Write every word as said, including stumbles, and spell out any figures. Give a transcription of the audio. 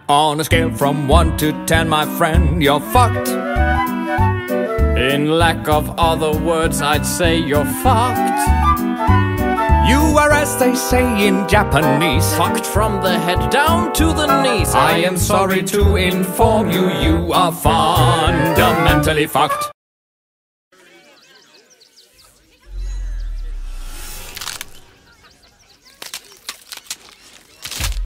On a scale from one to ten, my friend, you're fucked. In lack of other words, I'd say you're fucked. You are, as they say in Japanese, fucked from the head down to the knees. I am sorry to inform you, you are fundamentally fucked.